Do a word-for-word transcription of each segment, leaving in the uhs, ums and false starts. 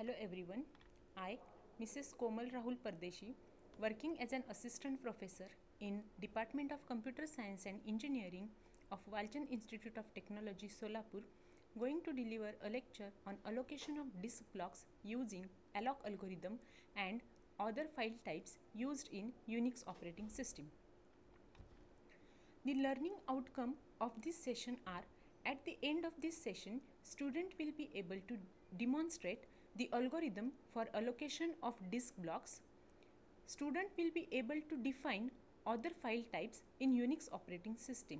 Hello everyone, I, Missus Komal R Pardeshi, working as an assistant professor in Department of Computer Science and Engineering of Walchand Institute of Technology, Solapur, going to deliver a lecture on allocation of disk blocks using alloc algorithm and other file types used in Unix operating system. The learning outcome of this session are: at the end of this session, student will be able to demonstrate the algorithm for allocation of disk blocks. Student will be able to define other file types in Unix operating system.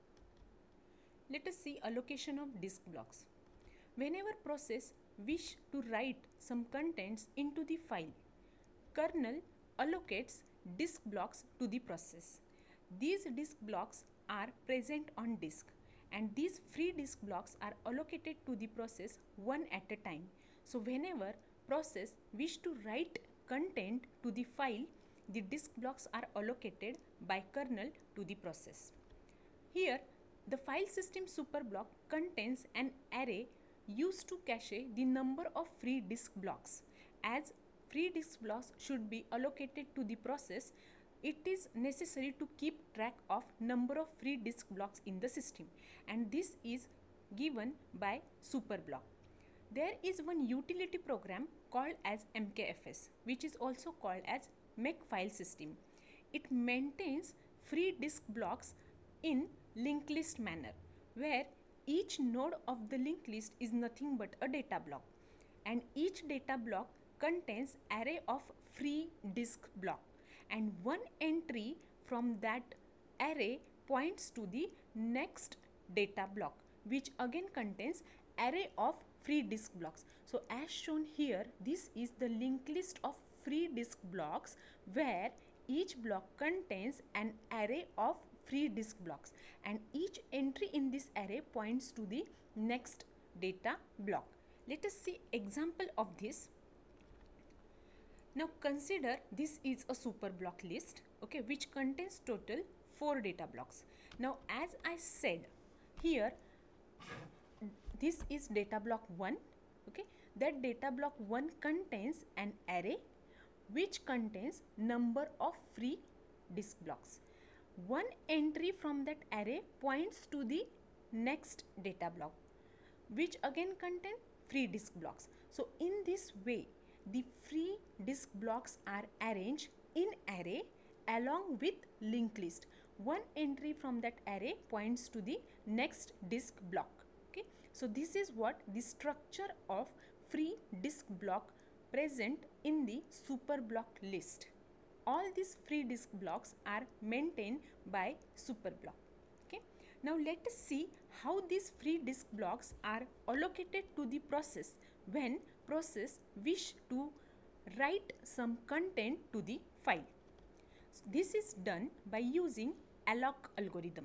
Let us see allocation of disk blocks. Whenever process wish to write some contents into the file, kernel allocates disk blocks to the process. These disk blocks are present on disk, and these free disk blocks are allocated to the process one at a time. So whenever process wish to write content to the file, the disk blocks are allocated by kernel to the process. Here, the file system superblock contains an array used to cache the number of free disk blocks. As free disk blocks should be allocated to the process, it is necessary to keep track of number of free disk blocks in the system, and this is given by superblock. There is one utility program called as M K F S, which is also called as make file system. It maintains free disk blocks in linked list manner, where each node of the linked list is nothing but a data block, and each data block contains array of free disk block, and one entry from that array points to the next data block, which again contains array of free disk blocks. So as shown here, this is the linked list of free disk blocks, where each block contains an array of free disk blocks, and each entry in this array points to the next data block. Let us see example of this. Now consider this is a super block list, okay, which contains total four data blocks. Now as I said here, this is data block one, okay. That data block one contains an array which contains number of free disk blocks. One entry from that array points to the next data block, which again contain free disk blocks. So in this way, the free disk blocks are arranged in array along with linked list. One entry from that array points to the next disk block. Okay, so this is what the structure of free disk block present in the super block list. All these free disk blocks are maintained by super block. Okay, now let us see how these free disk blocks are allocated to the process when process wish to write some content to the file. So this is done by using alloc algorithm.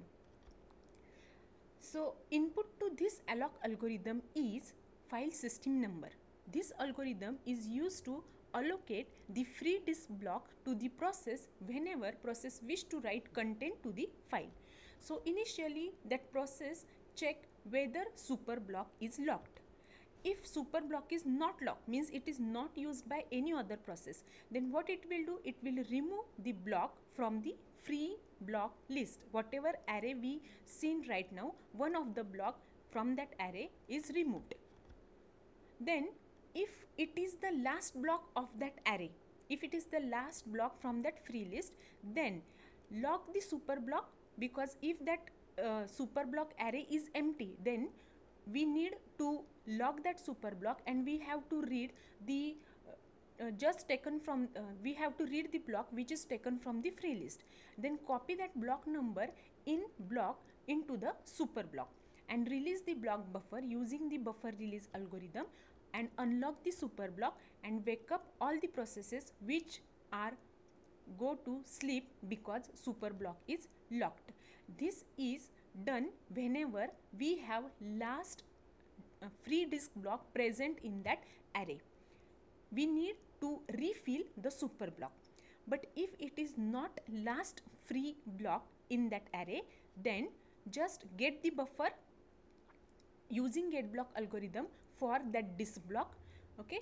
So input to this alloc algorithm is file system number. This algorithm is used to allocate the free disk block to the process whenever process wish to write content to the file. So initially that process check whether super block is locked. If super block is not locked, means it is not used by any other process, then what it will do, it will remove the block from the free block list. Whatever array we seen right now, one of the block from that array is removed. Then if it is the last block of that array, if it is the last block from that free list, then lock the super block, because if that uh, super block array is empty, then we need to lock that super block, and we have to read the uh, uh, just taken from uh, we have to read the block which is taken from the free list, then copy that block number in block into the super block and release the block buffer using the buffer release algorithm, and unlock the super block and wake up all the processes which are go to sleep because super block is locked. This is done whenever we have last uh, free disk block present in that array. We need to refill the super block. But if it is not last free block in that array, then just get the buffer using get block algorithm for that disk block, okay,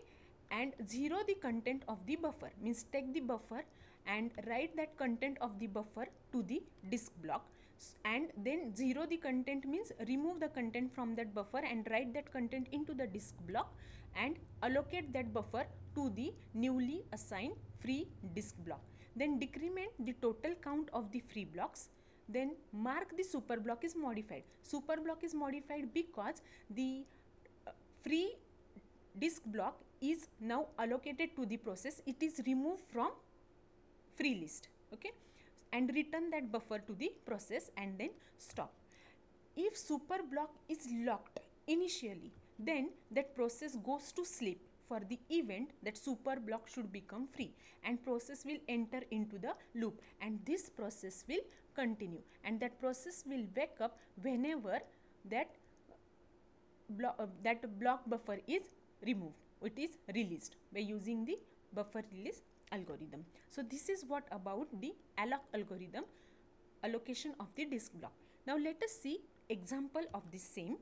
and zero the content of the buffer, means take the buffer and write that content of the buffer to the disk block, and then zero the content means remove the content from that buffer and write that content into the disk block and allocate that buffer to the newly assigned free disk block. Then decrement the total count of the free blocks. Then mark the super block is modified. Super block is modified because the uh, free disk block is now allocated to the process. It is removed from free list, okay, and return that buffer to the process and then stop. If super block is locked initially, then that process goes to sleep for the event that super block should become free, and process will enter into the loop, and this process will continue, and that process will wake up whenever that block uh, that block buffer is removed, it is released by using the buffer release algorithm. So this is what about the alloc algorithm, allocation of the disk block. Now let us see example of the same.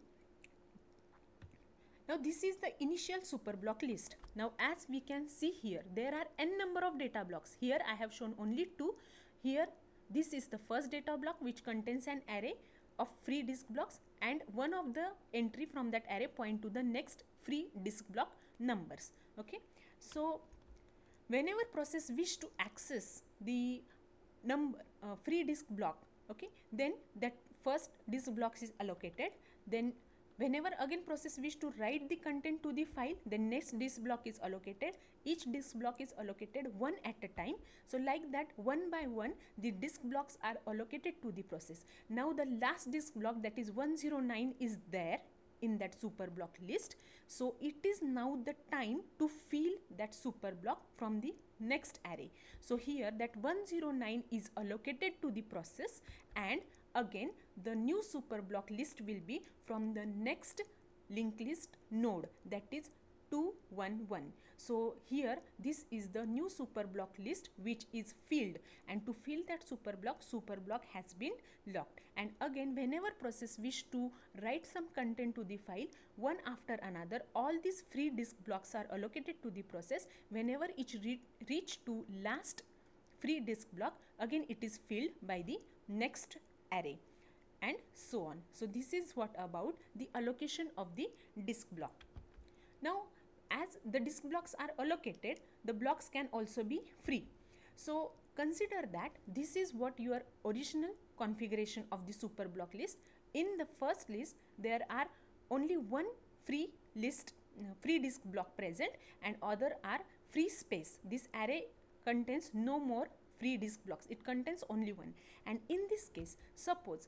Now this is the initial super block list. Now as we can see here, there are n number of data blocks. Here I have shown only two. Here this is the first data block which contains an array of free disk blocks, and one of the entry from that array point to the next free disk block numbers, okay. So whenever process wish to access the number uh, free disk block, okay, then that first disk block is allocated. Then whenever again process wish to write the content to the file, the next disk block is allocated. Each disk block is allocated one at a time. So like that, one by one the disk blocks are allocated to the process. Now the last disk block, that is one zero nine, is there in that super block list. So it is now the time to fill that super block from the next array. So here that one zero nine is allocated to the process, and again the new super block list will be from the next linked list node, that is two one one. So here this is the new super block list which is filled, and to fill that super block, super block has been locked. And again whenever process wish to write some content to the file, one after another all these free disk blocks are allocated to the process. Whenever it re reach to last free disk block, again it is filled by the next array, and so on. So this is what about the allocation of the disk block. Now as the disk blocks are allocated, the blocks can also be free. So consider that this is what your original configuration of the super block list. In the first list there are only one free list uh, free disk block present, and other are free space. This array contains no more free disk blocks, it contains only one. And in this case, suppose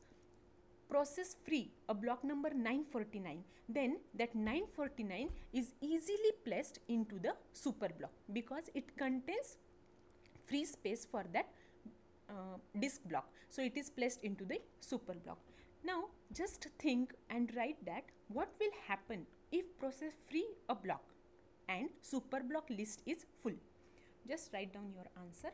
process free a block number nine forty-nine, then that nine forty-nine is easily placed into the super block because it contains free space for that uh, disk block. So it is placed into the super block. Now just think and write that what will happen if process free a block and super block list is full. Just write down your answer.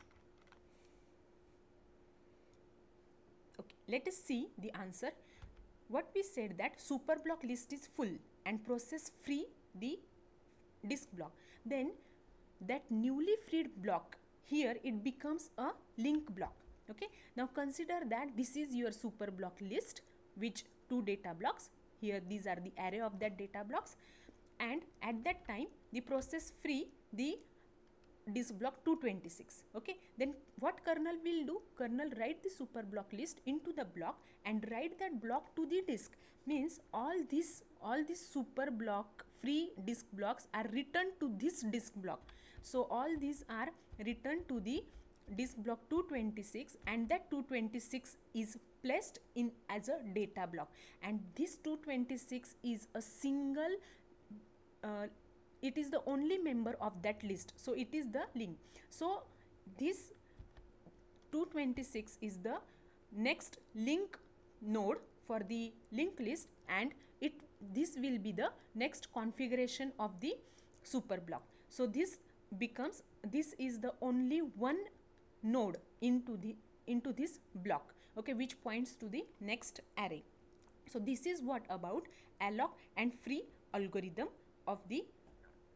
Okay, let us see the answer. What we said that super block list is full and process free the disk block. Then that newly freed block, here it becomes a link block. Okay, now consider that this is your super block list, which two data blocks. Here these are the array of that data blocks, and at that time the process free the disk block two twenty-six. Okay, then what kernel will do? Kernel write the super block list into the block and write that block to the disk. Means all this all these super block free disk blocks are returned to this disk block. So all these are returned to the disk block two twenty-six, and that two twenty-six is placed in as a data block, and this two twenty-six is a single uh, it is the only member of that list, so it is the link. So this two twenty-six is the next link node for the linked list, and it this will be the next configuration of the super block. So this becomes this is the only one node into the into this block, okay, which points to the next array. So this is what about alloc and free algorithm of the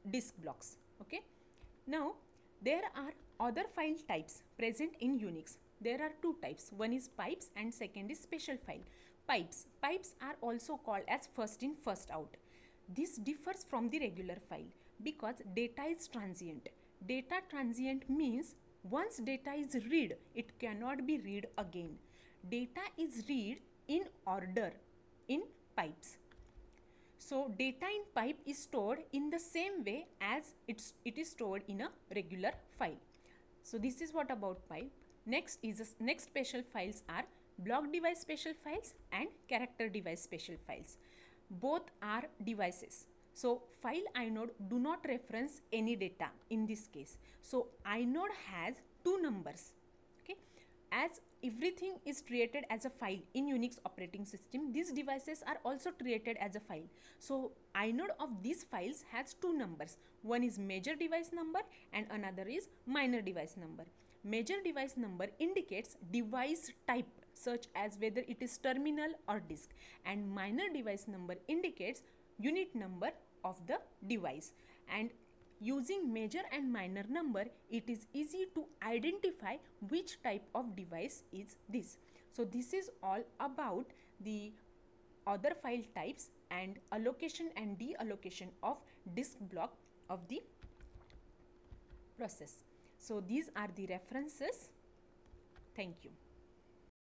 disk blocks. Okay. Now there are other file types present in Unix. There are two types. One is pipes and second is special file. Pipes. Pipes are also called as first in first out. This differs from the regular file because data is transient. Data transient means once data is read, it cannot be read again. Data is read in order in pipes. So data in pipe is stored in the same way as it's, it is stored in a regular file. So this is what about pipe. Next is a, next special files are block device special files and character device special files. Both are devices. So file inode do not reference any data in this case. So inode has two numbers. Okay. As everything is created as a file in Unix operating system, these devices are also created as a file. So inode of these files has two numbers. One is major device number and another is minor device number. Major device number indicates device type such as whether it is terminal or disk, and minor device number indicates unit number of the device. And using major and minor number, it is easy to identify which type of device is this. So this is all about the other file types and allocation and deallocation of disk block of the process. So these are the references. Thank you.